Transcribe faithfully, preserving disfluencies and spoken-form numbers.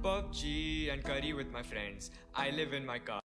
P U B G and curry with my friends. I live in my car.